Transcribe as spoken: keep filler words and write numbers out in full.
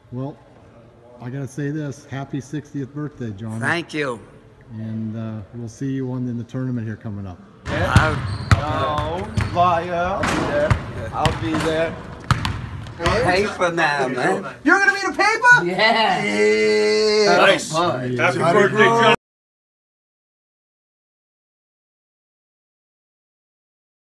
Well, I gotta say this: happy sixtieth birthday, Johnny. Thank you. And uh, we'll see you on in the tournament here coming up. Yeah. No, liar. I'll be there. I'll be there. Pay for that, man. You're gonna be the paper? Yeah. Yeah. Nice. Oh, Happy birthday, Johnny.